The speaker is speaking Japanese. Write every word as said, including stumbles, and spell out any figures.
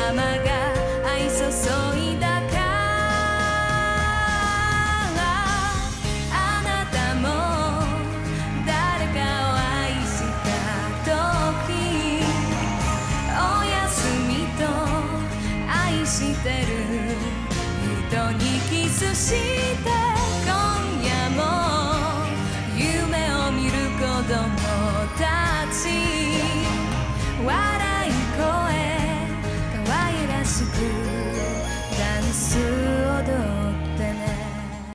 様が愛注いだからあなたも誰かを愛した時おやすみと愛してる人にキスして